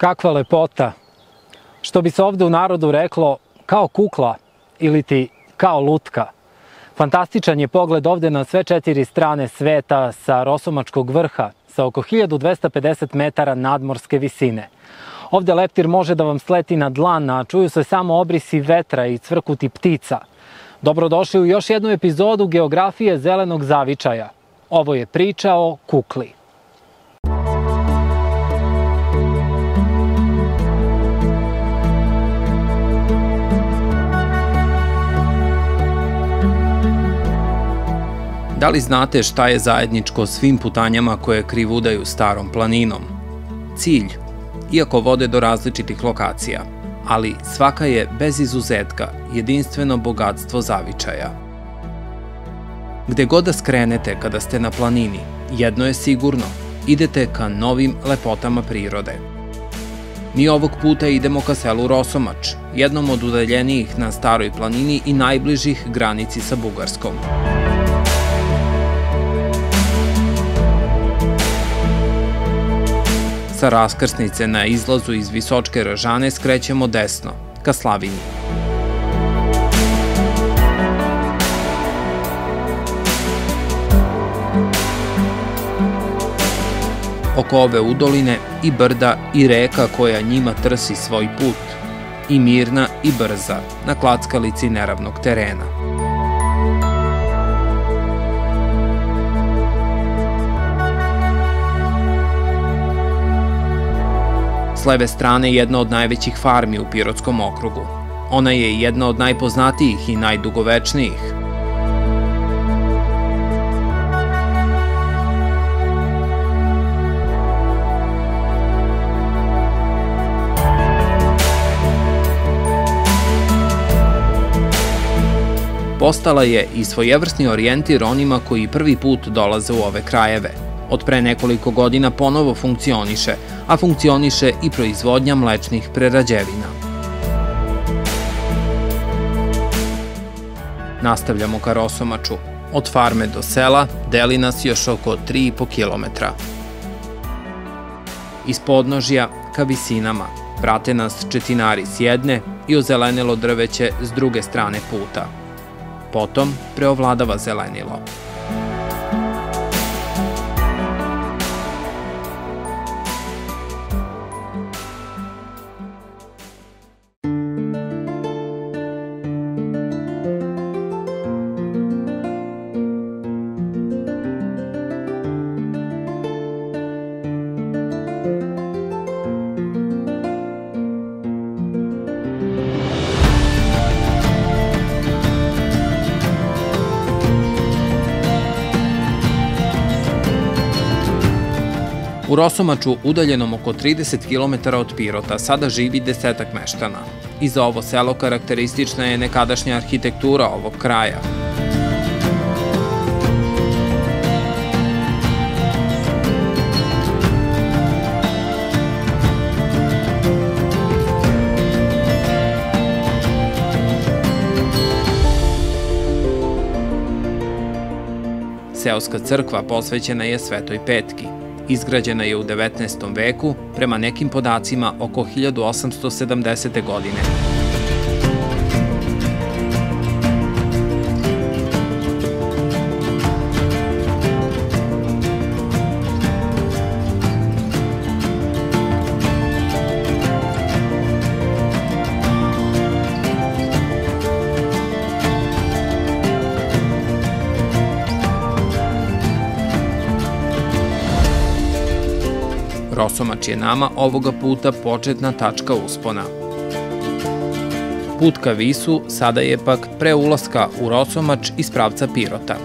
Kakva lepota! Što bi se ovde u narodu reklo, kao kukla ili ti kao lutka. Fantastičan je pogled ovde na sve 4 strane sveta sa Rosomačkog vrha, sa oko 1250 metara nadmorske visine. Ovde leptir može da vam sleti na dlan, a čuju se samo obrisi vetra i cvrkuti ptica. Dobrodošli u još jednu epizodu Geografije zelenog zavičaja. Ovo je priča o kukli. Da li znate šta je zajedničko svim putanjama koje krivudaju starom planinom? Cilj, iako vode do različitih lokacija, ali svaka je bez izuzetka jedinstveno bogatstvo zavičaja. Gde god da skrenete kada ste na planini, jedno je sigurno, idete ka novim lepotama prirode. Mi ovog puta idemo ka selu Rosomač, jednom od udaljenijih na staroj planini i najbližih granici sa Bugarskom. Sa raskrsnice na izlazu iz Visočke Ražane skrećemo desno, ka Slavinji. Oko ove udoline i brda i reka koja njima trsi svoj put, i mirna i brza na klackalici neravnog terena. S leve strane jedna od najvećih farmi u Pirotskom okrugu. Ona je jedna od najpoznatijih i najdugovečnijih. Postala je i svojevrsni orijentir onima koji prvi put dolaze u ove krajeve. Od pre nekoliko godina ponovo funkcioniše, a funkcioniše i proizvodnja mlečnih prerađevina. Nastavljamo ka Rosomaču. Od farme do sela deli nas još oko 3,5 kilometra. Iz podnožja ka visinama prate nas četinari s jedne i ozelenelo drveće s druge strane puta. Potom preovladava zelenilo. U Rosomaču, udaljenom oko 30 km od Pirota, sada živi 10-ak meštana. I za ovo selo karakteristična je nekadašnja arhitektura ovog kraja. Seoska crkva posvećena je Svetoj Petki. Izgrađena je u 19. veku, prema nekim podacima oko 1870. godine. Rosomač je nama ovoga puta početna tačka uspona. Put ka Visu sada je pak pre ulaska u Rosomač iz pravca Pirota.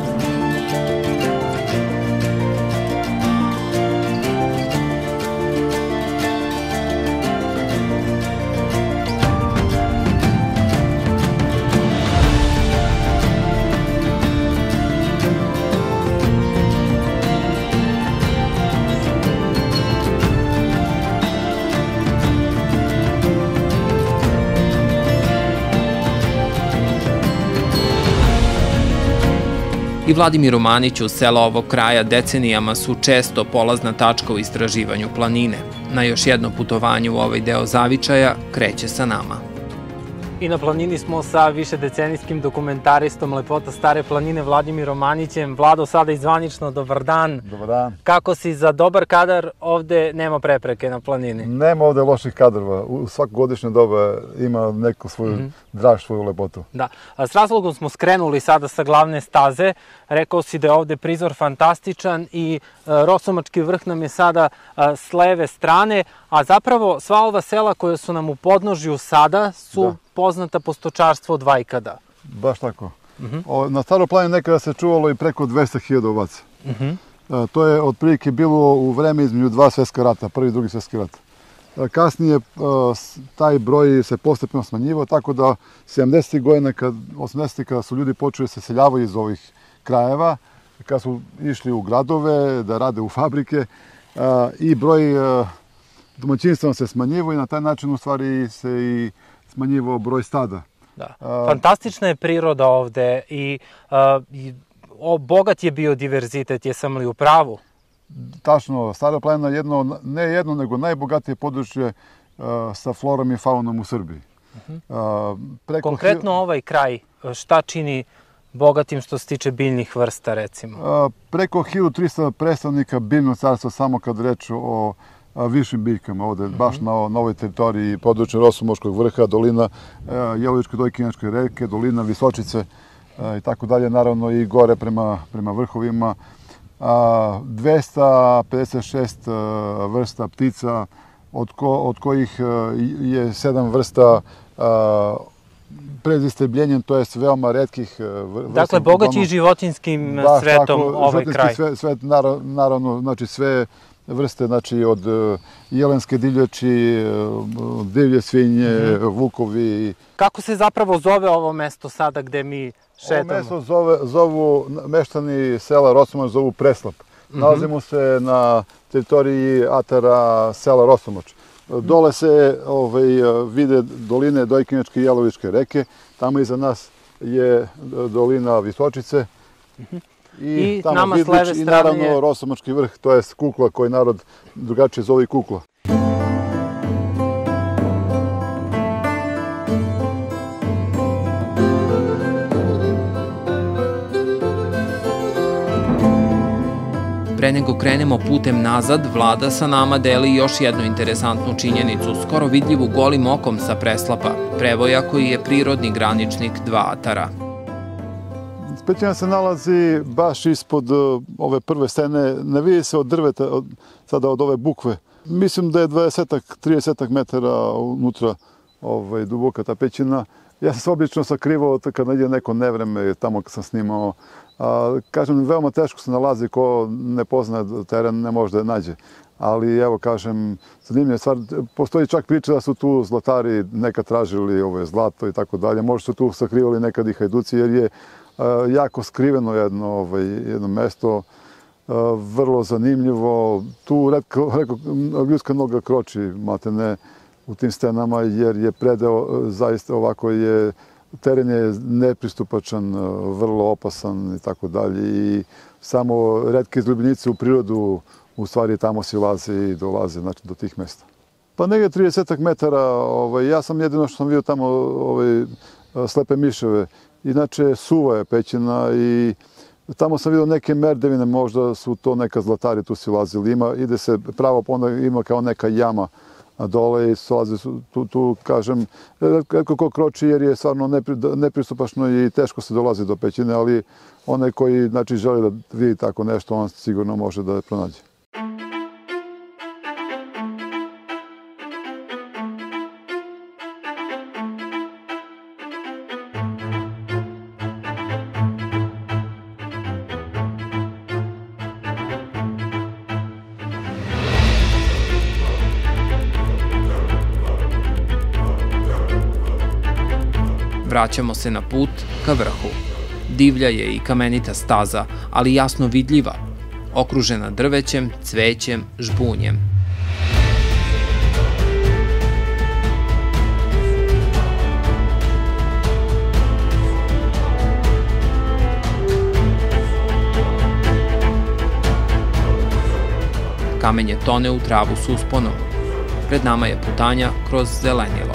I Vladimiru Maniću sela ovog kraja decenijama su često polazna tačka u istraživanju planine. na još jedno putovanje u ovaj deo Zavičaja kreće sa nama. I na planini smo sa višedecenijskim dokumentaristom Lepota Stare planine Vladimirom Manjićem. Vlado, sada i zvanično, dobar dan. Dobar dan. Kako si za dobar kadar, ovde nema prepreke na planini? Nema ovde loših kadrova. U svako godišnje doba ima neku svoju draž, svoju lepotu. Da. S razlogom smo skrenuli sada sa glavne staze. Rekao si da je ovde prizor fantastičan i Rosomački vrh nam je sada s leve strane, a zapravo sva ova sela koja su nam u podnožju sada su poznata po stočarstvu od vajkada. Baš tako. Na Staroj planini nekada se čuvalo i preko 200.000 ovaca. To je otprilike bilo u vreme između dva svetska rata, prvi i drugi svetski rat. Kasnije taj broj se postepeno smanjivao, tako da 70. godina, 80. kada su ljudi počeli se seljavaju iz ovih krajeva, kada su išli u gradove, da rade u fabrike, i broj domaćinstva se smanjivao i na taj način u stvari se i smanjivao broj stada. Fantastična je priroda ovde i bogat je biodiverzitet, jesam li u pravu? Tačno, Stara planina je ne jedno, nego najbogatije područje sa florom i faunom u Srbiji. Konkretno ovaj kraj, šta čini bogatim što se tiče biljnih vrsta, recimo? Preko 1300 predstavnika biljnog carstva samo kad reč o višim biljkama ovde, baš na ovoj teritoriji područja Rosomačkog vrha, dolina Jelovičke Dojkinjačke reke, dolina Visočice i tako dalje, naravno i gore prema vrhovima. 256 vrsta ptica, od kojih je 7 vrsta pred istrebljenjem, to je veoma retkih vrsta. Dakle, bogat je i životinjskim svetom ovaj kraj. Svet, naravno, znači sve vrste, znači od jelenske divljači, divlje svinje, vukovi. Kako se zapravo zove ovo mesto sada gde mi šetamo? Ovo mesto zovu meštani sela Rosomač, zovu Preslap. Nalazimo se na teritoriji atara sela Rosomač. Dole se vide doline Dojkinjačke i Jelovičke reke, tamo iza nas je dolina Visočice. I nama s leve strane je... I naravno Rosomački vrh, to je Kukla koji narod drugačije zove Kukla. Pre nego krenemo putem nazad, Vlada sa nama deli još jednu interesantnu činjenicu, skoro vidljivu golim okom sa Preslapa, prevoja koji je prirodni graničnik dva atara. Pećina se nalazi baš ispod ove prve stene, ne vidi se od drveta, sada od ove bukve. Mislim da je 20-30 metara unutra duboka ta pećina. Ja sam se obično sakrivao kad ide neko nevreme tamo kad sam snimao. Kažem, veoma teško se nalazi, ko ne pozna teren ne može da je nađe. Ali evo, kažem, zanimljiva stvar, postoji čak priča da su tu zlatari nekad tražili zlato i tako dalje. Možda su tu sakrivali nekad i hajduci jer je jako skriveno jedno mesto, vrlo zanimljivo. Tu ljudska noga kroči, maltene, u tim stenama jer je predeo zaista ovako je, teren je nepristupačan, vrlo opasan i tako dalje i samo retke izljubljenice u prirodu u stvari tamo silaze i dolaze do tih mesta. Pa negdje 30 metara, ja sam jedino što sam vidio tamo slepe miševe. Inače, suva je pećina i tamo sam vidio neke merdevine, možda su to neka zlatari tu silazili. Ide se pravo, onda ima kao neka jama dole i silaze tu, kažem, retko ko kroči jer je stvarno nepristupačno i teško se dolazi do pećine, ali onaj koji želi da vidi tako nešto, on sigurno može da pronađe. Vraćamo se na put ka vrhu. Divlja je i kamenita staza, ali jasno vidljiva, okružena drvećem, cvećem, žbunjem. Kamenje tone u travu s usponom. Pred nama je putanja kroz zelenilo.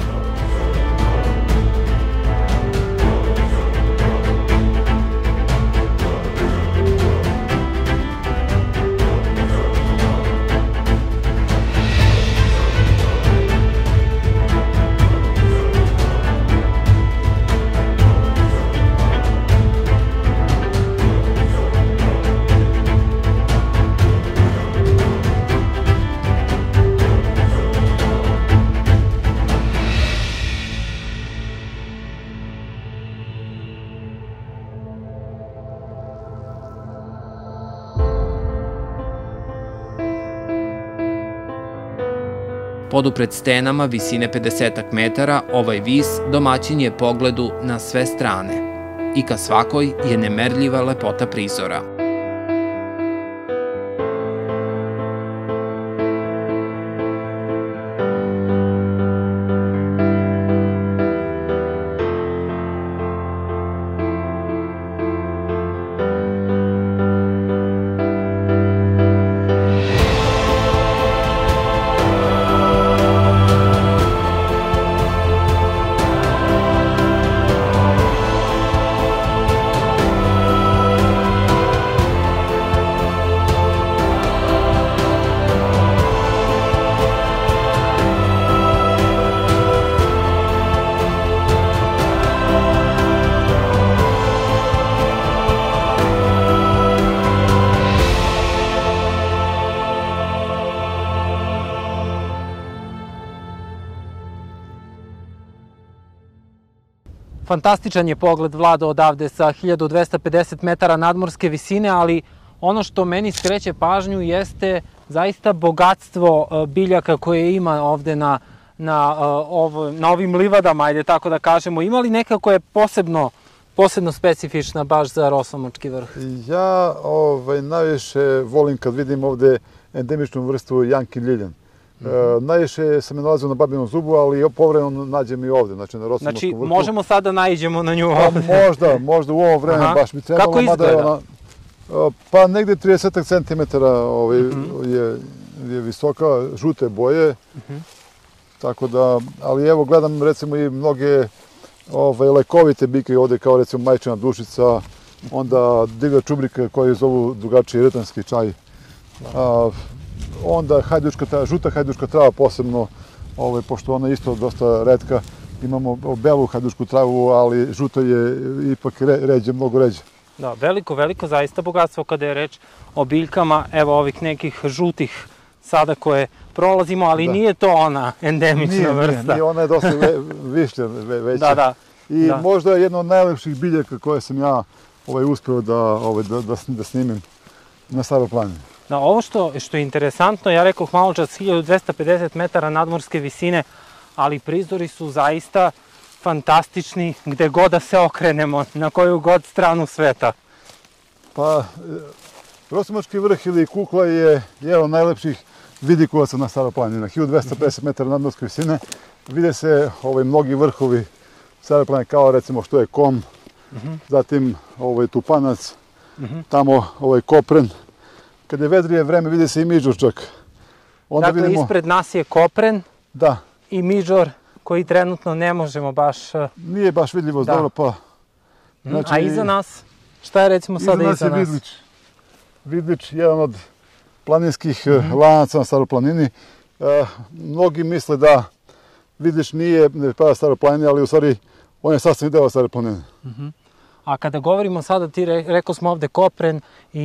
Podupred stenama visine 50 metara, ovaj vis domaćin je pogledu na sve strane i ka svakoj je nemerljiva lepota prizora. Fantastičan je pogled, Vlado, odavde sa 1250 metara nadmorske visine, ali ono što meni skreće pažnju jeste zaista bogatstvo biljaka koje ima ovde na ovim livadama, ajde tako da kažemo. Ima li neka koja je posebno specifična baš za Rosomački vrh? Ja najviše volim kad vidim ovde endemičnu vrstu jankin liljan. Najviše sam je nalazio na Babinom zubu, ali povremeno nađem i ovde, znači na Rosomačkom vrhu. Znači, možemo sada da naiđemo na nju ovde? Možda u ovo vreme baš bi trebalo. Kako izgleda? Pa negde 30 cm je visoka, žute boje, tako da, ali evo gledam recimo i mnoge lekovite biljke ovde, kao recimo majčina dušica, onda divlja čubrika koju zovu drugačiji retanski čaj. Onda žuta hajduška trava posebno, pošto ona je isto dosta retka, imamo belu hajdušku travu, ali žuta je ipak ređe, mnogo ređe. Da, veliko zaista bogatstvo kada je reč o biljkama, evo ovih nekih žutih sada koje prolazimo, ali nije to ona endemična vrsta. Nije, ona je dosta višlja veća. Da. I možda je jedna od najlepših biljaka koje sam ja uspeo da snimim na Staroj planini. Da, ovo što je interesantno, ja rekao malo čas 1250 metara nadmorske visine, ali prizori su zaista fantastični gde god da se okrenemo, na koju god stranu sveta. Pa, Rosomački vrh ili Kukla je jedan od najlepših vidikovaca na Staroj planini. Na 1250 metara nadmorske visine vide se mnogi vrhovi Staroj planine, kao recimo što je Kom, zatim Tupanac, tamo Kopren. Kad je vedrije vreme, vidi se i Miđor čak. Dakle, ispred nas je Kopren i Miđor, koji trenutno ne možemo baš... Nije baš vidljivo dobro, pa... A iza nas? Šta je recimo sada iza nas? Iza nas je Vidlić. Vidlić, jedan od planinskih lanaca na Staroj planini. Mnogi misle da Vidlić nije pada Staroj planini, ali u stvari on je sastavni deo Stare planine. A kada govorimo sada, rekao smo ovde Kopren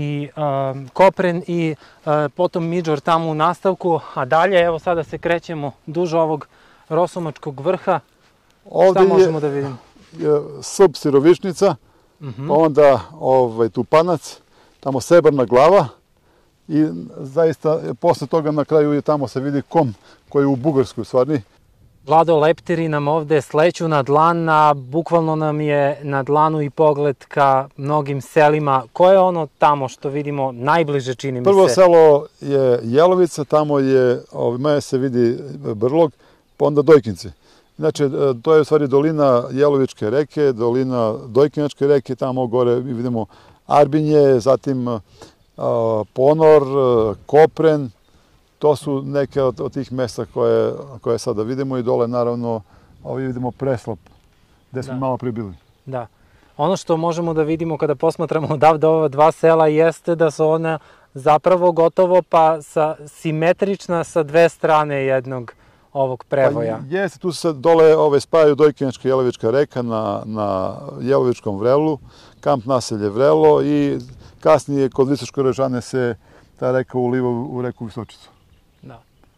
i potom Miđor tamo u nastavku, a dalje, evo sada se krećemo duž ovog Rosomačkog vrha. Šta možemo da vidimo? Srb Sirovišnica, onda Tupanac, tamo Srebrna glava i zaista posle toga na kraju tamo se vidi Kom, koji je u Bugarskoj stvarni. Vlado, leptiri nam ovde sleću na dlan, a bukvalno nam je na dlanu i pogled ka mnogim selima. Koje je ono tamo što vidimo najbliže, čini mi se? Prvo selo je Jelovica, tamo se vidi Brlog, pa onda Dojkinci. Znači, to je u stvari dolina Jelovičke reke, dolina Dojkinačke reke, tamo gore vidimo Arbinje, zatim Ponor, Kopren, To su neke od tih mesta koje sada vidimo i dole naravno ovdje vidimo preslop gde smo malo prije bili. Da. Ono što možemo da vidimo kada posmatramo odavde ova dva sela jeste da su ona zapravo gotovo pa simetrična sa dve strane jednog ovog prevoja. Pa jeste, tu se dole spajaju Dojkinjačka i Jelevička reka na Jelevičkom vrelu, kamp naselje Vrelo i kasnije kod Visoške Režane se ta reka uliva u reku Visočicu. Da.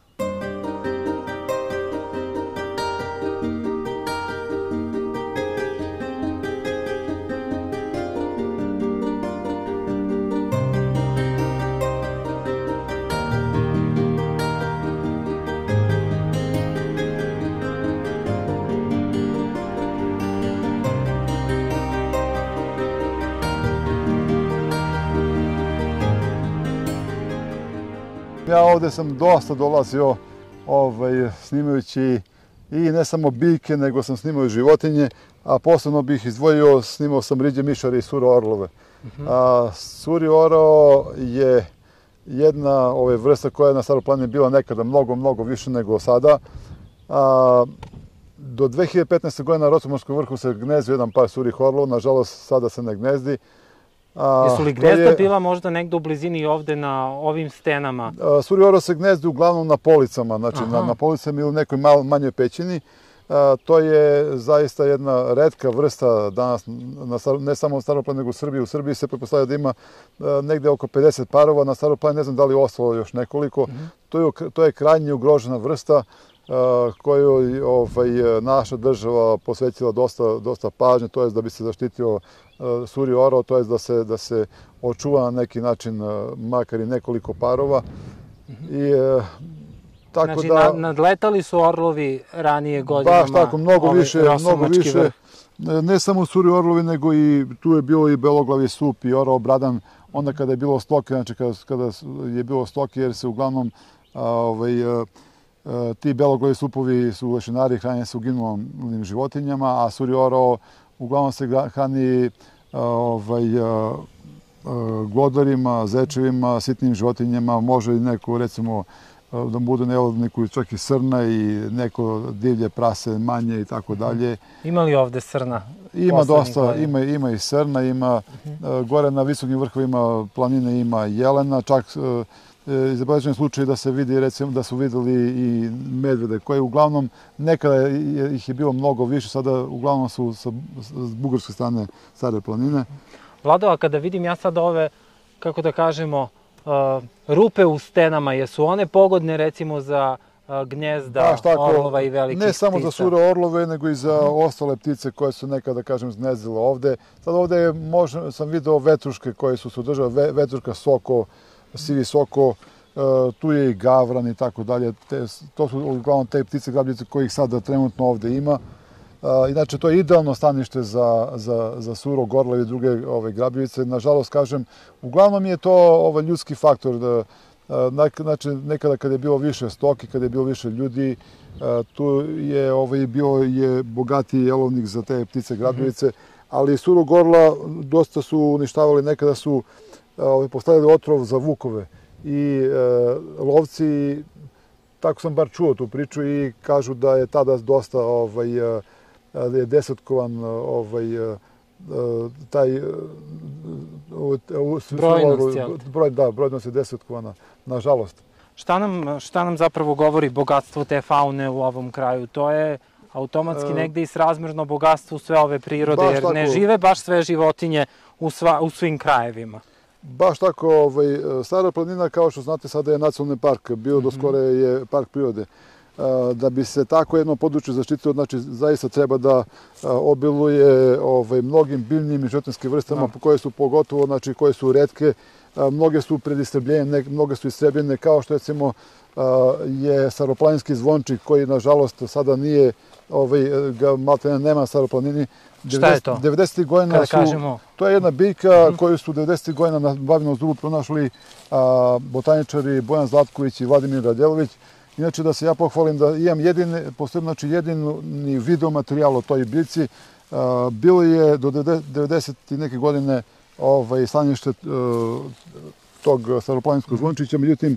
Ja ovde sam dosta dolazio snimajući i ne samo biljke, nego sam snimao i životinje, a posebno bih izdvojio, snimao sam riđe mišare i sure orlove. Suri orao je jedna vrsta koja je na Staroj planini bila nekada mnogo više nego sada. Do 2015. godine na Rosomačkom vrhu se gnezdio jedan par surih orlova, nažalost sada se ne gnezdi. Jesu li gnezda bila možda negde u blizini i ovde na ovim stenama? Suri orao se gnezdi uglavnom na policama, znači na policama ili u nekoj manjoj pećini. To je zaista jedna retka vrsta danas, ne samo u Staroj planini, nego u Srbiji. U Srbiji se pretpostavlja da ima negde oko 50 parova, na Staroj planini ne znam da li je ostalo još nekoliko. To je krajnje ugrožena vrsta koju naša država posvećila dosta pažnje, to je da bi se zaštitio suri orao, to je da se očuva na neki način makar i nekoliko parova. Znači, nadletali su orlovi ranije godinama? Baš tako, mnogo više. Ne samo suri orlovi, nego i tu je bilo i beloglavi sup i orao bradan, onda kada je bilo stoke, znači kada je bilo stoke, jer se uglavnom ti beloglavi supovi su lešinari, hranje se uginulim životinjama, a suri orao uglavnom se hrani glodarima, zečevima, sitnim životinjama, može i neko, recimo, da bude neku čak i srna i neko divlje prase manje i tako dalje. Ima li ovde srna? Ima dosta, ima i srna, ima gore na visokim vrhovima planine ima jelena, čak zabeležen slučaj da se vidi, recimo, da su videli i medvede, koje uglavnom, nekada ih je bilo mnogo više, sada uglavnom su sa bugarske strane Stare planine. Vlado, a kada vidim ja sad ove, kako da kažemo, rupe u stenama, jesu one pogodne recimo za gnjezda orlova i velikih ptica? Ne samo za sure orlove, nego i za ostale ptice koje su nekada, kažem, zgnezdile ovde. Sad ovde sam video vetruške koje su se održale, vetruška soko, sivi soko, tu je i gavran i tako dalje. To su uglavnom te ptice grabljice kojih sada trenutno ovde ima. Inače, to je idealno stanište za surog orla i druge grabljivice. Nažalost, kažem, uglavnom je to ljudski faktor. Znači, nekada kad je bilo više stoki, kad je bilo više ljudi, tu je bio bogatiji jelovnik za te ptice grabljivice, ali surog orla dosta su uništavali, nekada su postavili otrov za vukove i lovci, tako sam bar čuo tu priču i kažu da je tada dosta je desetkovan taj brojnost je desetkovana, nažalost. Šta nam zapravo govori bogatstvo te faune u ovom kraju? To je automatski negde i srazmerno bogatstvu sve ove prirode, jer ne žive baš sve životinje u svim krajevima. Baš tako, Stara planina, kao što znate, sada je nacionalni park, bio do skore je park prirode. Da bi se tako jedno područje zaštitilo, znači zaista treba da obiluje mnogim biljnim i životinjskim vrstama koje su pogotovo, znači koje su retke, mnoge su predistrebljene, mnoge su istrebljene, kao što recimo je staroplaninski zvončik koji nažalost sada nije, maltene nema na Staroj planini. Šta je to? 90. godina su, to je jedna biljka koju su 90. godina na Babinom zdubu pronašli botaničari Bojan Zlatković i Vladimir Radjelović. Inače, da se ja pohvalim da imam jedini videomaterijal o toj biljci. Bilo je do 90. neke godine stanište tog staroplaninskog zvončića, međutim,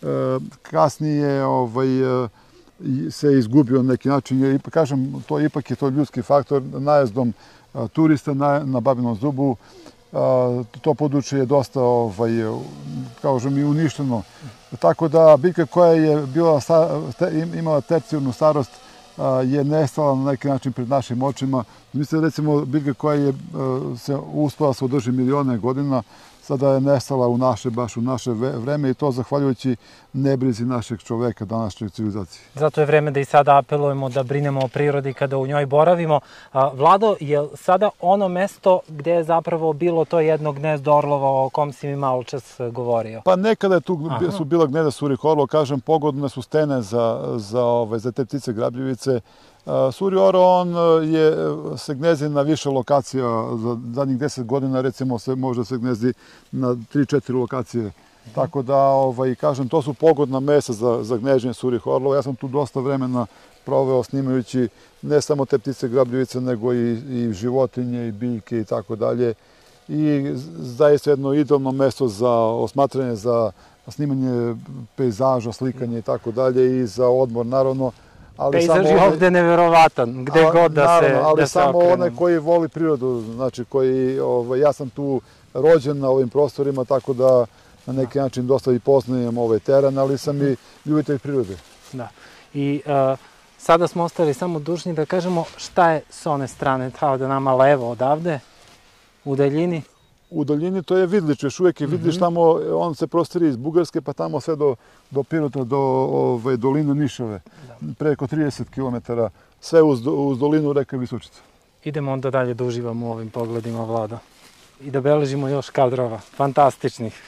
kasnije se izgubio na neki način. Kažem, ipak je to ljudski faktor. Najezdom turista na Babinom zubu to područje je dosta, kažem, i uništeno. Tako da biljka koja je imala tercijarnu starost je nestala na neki način pred našim očima. Mislim, recimo, biljka koja je se uspela se održi milione godina, sada je nestala baš u naše vreme i to zahvaljujući nebrizi našeg čoveka, današnjoj civilizaciji. Zato je vreme da i sada apelujemo da brinemo o prirodi kada u njoj boravimo. Vlado, je sada ono mesto gde je zapravo bilo to jedno gnezdo orlova o kom si mi malo čas govorio? Pa nekada su bila gnezda surih orlova, kažem, pogodne su stene za te ptice grabljivice. Suri orao, se gnezdi na više lokacija. Za zadnjih 10 godina, recimo, može se gnezdi na 3-4 lokacije. Tako da, kažem, to su pogodna mesta za gnezđenje surih orlova. Ja sam tu dosta vremena proveo snimajući ne samo te ptice grabljivice, nego i životinje, i biljke i tako dalje. I zaista jedno idealno mesto za osmatranje, za snimanje pejzaža, slikanje i tako dalje i za odmor, naravno. Pejzaž je ovde neverovatan, gde god da se okrene. Ali samo onaj koji voli prirodu, znači ja sam tu rođen na ovim prostorima, tako da na neki način dosta i poznajem ovaj teren, ali sam i ljubitelj prirode. Da. I sada smo ostali samo dužni da kažemo šta je s one strane, da nama levo odavde, u daljini. U daljini to je Vidlić, još uvijek je Vidlić, tamo on se prostiri iz Bugarske pa tamo sve do Pirota, do doline Nišave, preko 30 km, sve uz dolinu reke Visočica. Idemo onda dalje da uživamo u ovim pogledima, Vlado, i da beležimo još kadrova, fantastičnih.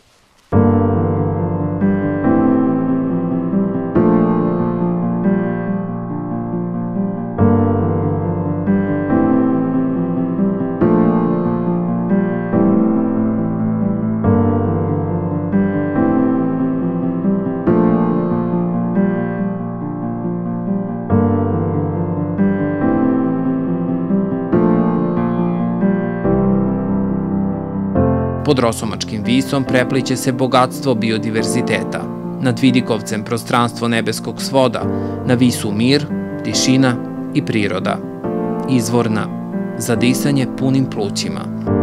Pod Rosomačkim visom prepliće se bogatstvo biodiverziteta. Nad vidikovcem prostranstvo nebeskog svoda, na visu mir, tišina i priroda. Izvorna, za disanje punim plućima.